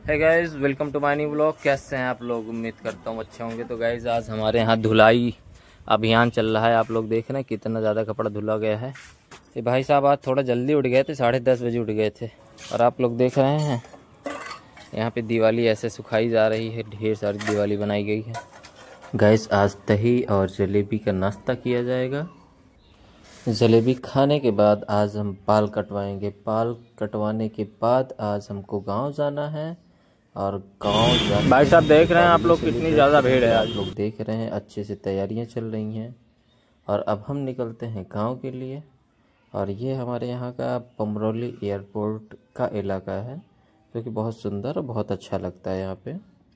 है guys, welcome to my new blog. कैसे हैं आप लोग? उम्मीद करता हूँ अच्छे होंगे। तो गाइज आज हमारे यहाँ धुलाई अभियान चल रहा है। आप लोग देख रहे हैं कितना ज़्यादा कपड़ा धुला गया है। ये भाई साहब आज थोड़ा जल्दी उठ गए थे, 10:30 बजे उठ गए थे। और आप लोग देख रहे हैं यहाँ पे दिवाली ऐसे सुखाई जा रही है, ढेर सारी दिवाली बनाई गई है। गाइज आज दही और जलेबी का नाश्ता किया जाएगा। जलेबी खाने के बाद आज हम बाल कटवाएंगे। बाल कटवाने के बाद आज हमको गांव जाना है और गांव जाने। भाई साहब देख रहे हैं आप लोग कितनी ज़्यादा भीड़ है। आप लोग देख रहे हैं अच्छे से तैयारियां चल रही हैं और अब हम निकलते हैं गांव के लिए। और ये हमारे यहाँ का पमरौली एयरपोर्ट का इलाका है जो कि बहुत सुंदर और बहुत अच्छा लगता है यहाँ पे।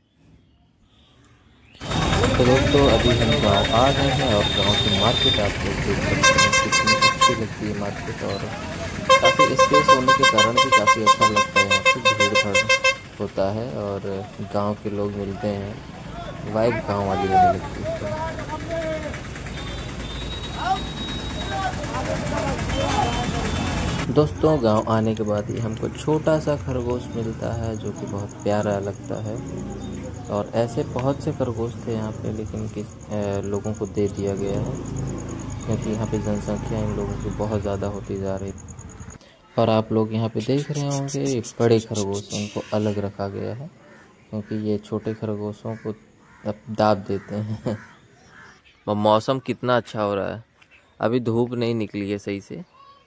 तो दोस्तों अभी हम गांव आ गए हैं और गांव की मार्केट आप लोग देख सकते हैं कितनी अच्छी लगती है मार्केट। और काफ़ी स्पेस होने के कारण भी काफ़ी अच्छा लगता है। यहाँ पे भीड़ भाड़ होता है और गांव के लोग मिलते हैं, वाइब गांव वाली होने लगती है। दोस्तों गांव आने के बाद ही हमको छोटा सा खरगोश मिलता है जो कि बहुत प्यारा लगता है। और ऐसे बहुत से खरगोश थे यहाँ पे, लेकिन लोगों को दे दिया गया है क्योंकि यहाँ पे जनसंख्या इन लोगों की बहुत ज़्यादा होती जा रही है। और आप लोग यहाँ पे देख रहे होंगे ये बड़े खरगोश, उनको अलग रखा गया है क्योंकि ये छोटे खरगोशों को दाब देते हैं। और मौसम कितना अच्छा हो रहा है, अभी धूप नहीं निकली है सही से।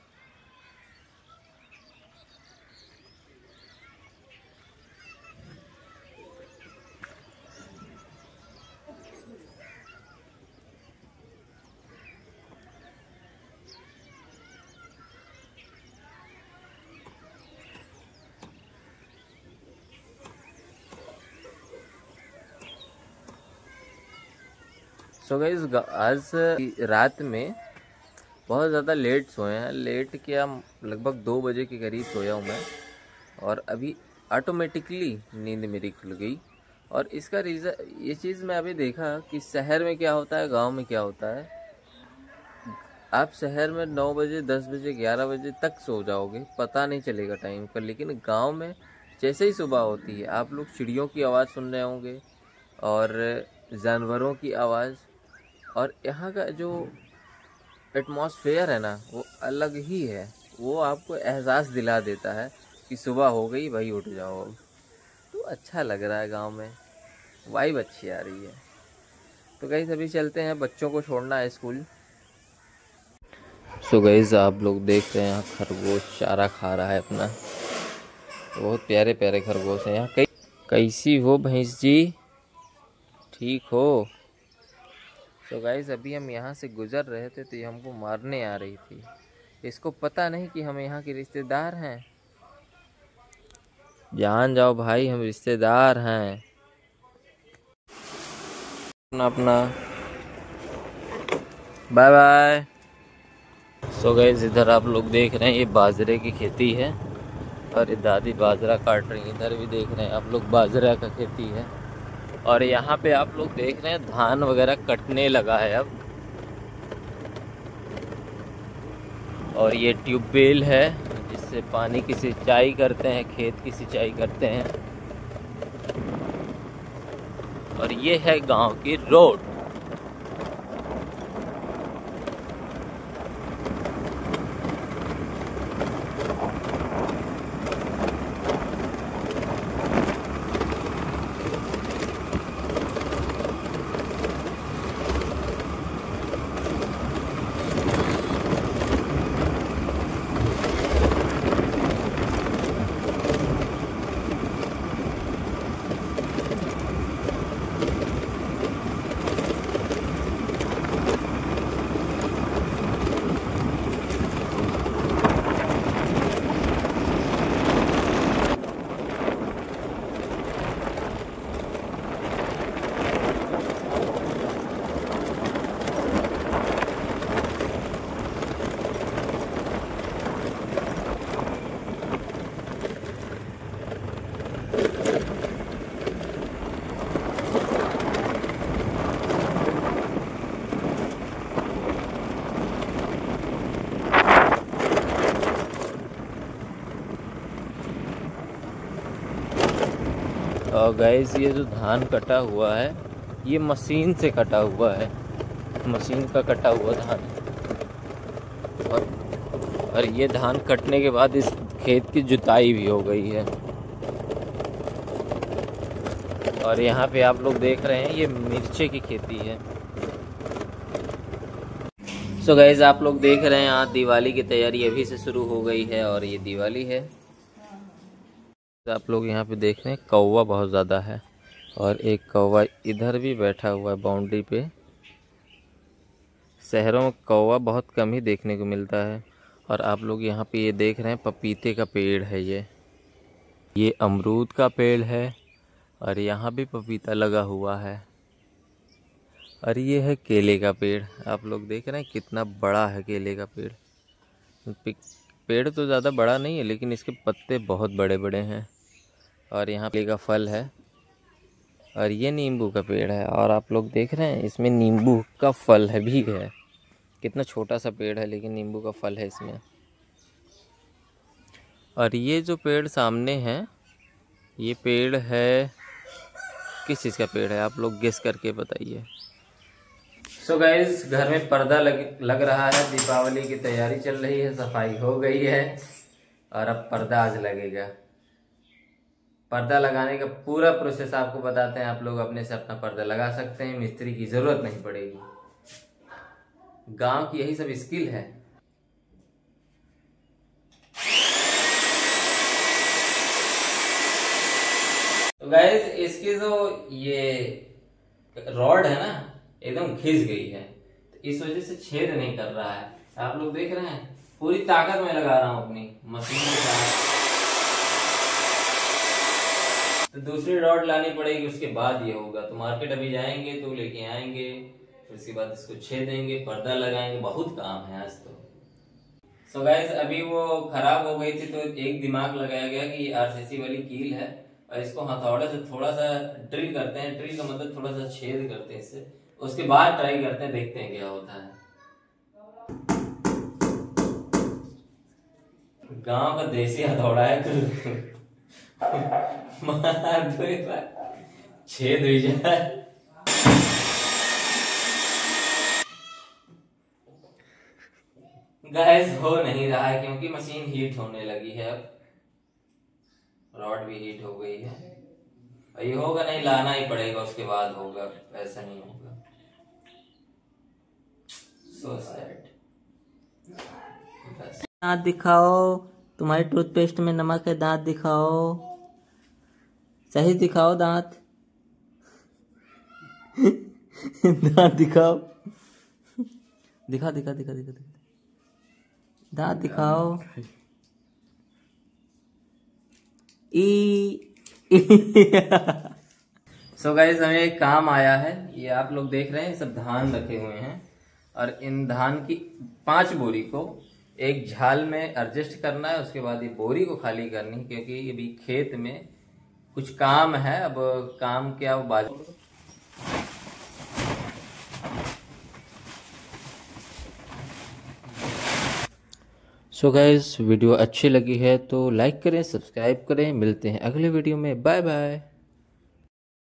सो गाइस आज रात में बहुत ज़्यादा लेट सोए हैं। लेट क्या, लगभग 2 बजे के करीब सोया हूँ मैं और अभी ऑटोमेटिकली नींद मेरी खुल गई। और इसका रीज़न ये चीज़ मैं अभी देखा कि शहर में क्या होता है, गांव में क्या होता है। आप शहर में 9 बजे 10 बजे 11 बजे तक सो जाओगे, पता नहीं चलेगा टाइम का। लेकिन गांव में जैसे ही सुबह होती है आप लोग चिड़ियों की आवाज़ सुन रहे होंगे और जानवरों की आवाज़। और यहाँ का जो एटमॉस्फेयर है ना वो अलग ही है, वो आपको एहसास दिला देता है कि सुबह हो गई भाई, उठ जाओ अब। तो अच्छा लग रहा है, गांव में वाइब अच्छी आ रही है। तो गाइस अभी चलते हैं, बच्चों को छोड़ना है स्कूल। सो गाइस आप लोग देख रहे हैं यहाँ खरगोश चारा खा रहा है अपना। बहुत प्यारे प्यारे खरगोश हैं यहाँ। कैसी हो भैंस जी, ठीक हो? तो गाइस अभी हम यहाँ से गुजर रहे थे तो ये हमको मारने आ रही थी। इसको पता नहीं कि हम यहाँ के रिश्तेदार हैं। जान जाओ भाई, हम रिश्तेदार हैं। अपना बाय बाय। सो गाइस इधर आप लोग देख रहे हैं ये बाजरे की खेती है और ये दादी बाजरा काट रही है। इधर भी देख रहे हैं आप लोग बाजरा का खेती है। और यहाँ पे आप लोग देख रहे हैं धान वगैरह कटने लगा है अब। और ये ट्यूबवेल है जिससे पानी की सिंचाई करते हैं, खेत की सिंचाई करते हैं। और ये है गांव की रोड। और गाइस ये जो धान कटा हुआ है ये मशीन से कटा हुआ है, मशीन का कटा हुआ धान। और ये धान कटने के बाद इस खेत की जुताई भी हो गई है। और यहाँ पे आप लोग देख रहे हैं ये मिर्चे की खेती है। सो गाइस आप लोग देख रहे हैं आज दिवाली की तैयारी अभी से शुरू हो गई है और ये दिवाली है। आप लोग यहाँ पे देख रहे हैं कौवा बहुत ज़्यादा है और एक कौवा इधर भी बैठा हुआ है बाउंड्री पे। शहरों में कौवा बहुत कम ही देखने को मिलता है। और आप लोग यहाँ पे ये देख रहे हैं पपीते का पेड़ है, ये अमरूद का पेड़ है और यहाँ भी पपीता लगा हुआ है। और ये है केले का पेड़। आप लोग देख रहे हैं कितना बड़ा है केले का पेड़। पेड़ तो ज़्यादा बड़ा नहीं है लेकिन इसके पत्ते बहुत बड़े बड़े हैं। और यहाँ केले का फल है और ये नींबू का पेड़ है। और आप लोग देख रहे हैं इसमें नींबू का फल है भी है। कितना छोटा सा पेड़ है लेकिन नींबू का फल है इसमें। और ये जो पेड़ सामने है ये पेड़ है, किस चीज़ का पेड़ है आप लोग गेस करके बताइए। सो गाइस घर में पर्दा लग रहा है, दीपावली की तैयारी चल रही है, सफाई हो गई है और अब पर्दा आज लगेगा। पर्दा लगाने का पूरा प्रोसेस आपको बताते हैं। आप लोग अपने से अपना पर्दा लगा सकते हैं, मिस्त्री की जरूरत नहीं पड़ेगी। गांव की यही सब स्किल है। तो गाइस इसकी जो ये रॉड है ना एकदम घिस गई है, तो इस वजह से छेद नहीं कर रहा है। आप लोग देख रहे हैं पूरी ताकत में लगा रहा हूं अपनी मशीन के साथ। तो दूसरी रॉड लानी पड़ेगी, उसके बाद ये होगा। तो मार्केट अभी जाएंगे तो लेके आएंगे, फिर उसके बाद इसको छेदेंगे, पर्दा लगाएंगे, बहुत काम है आज तो। सो गाइस अभी वो खराब हो गई थी तो एक दिमाग लगाया गया कि आरसीसी वाली कील है और इसको हथौड़े से थोड़ा सा ड्रिल करते हैं। ड्रिल का मतलब थोड़ा सा छेद करते हैं इससे, उसके बाद ट्राई करते हैं, देखते हैं क्या होता है। गांव का देसी हथौड़ा है मार दो एक बार छेद हुई जाए। गैस हो नहीं रहा है क्योंकि मशीन हीट होने लगी है। अब रॉड भी हीट हो गई है। ये होगा नहीं, लाना ही पड़ेगा, उसके बाद होगा, ऐसा नहीं होगा। So sad. दांत दिखाओ, तुम्हारे टूथपेस्ट में नमक है, दांत दिखाओ, सही दिखाओ दांत दांत दिखाओ, दिखा दिखा दिखा दिखा दिखा दांत दिखाओ। सो गाइस हमें एक काम आया है। ये आप लोग देख रहे हैं सब धान रखे हुए हैं और इन धान की 5 बोरी को एक झाल में एडजस्ट करना है। उसके बाद ये बोरी को खाली करनी है क्योंकि ये भी खेत में कुछ काम है। अब काम क्या, वो बाजू। सो गाइस वीडियो अच्छी लगी है तो लाइक करें, सब्सक्राइब करें। मिलते हैं अगले वीडियो में, बाय बाय।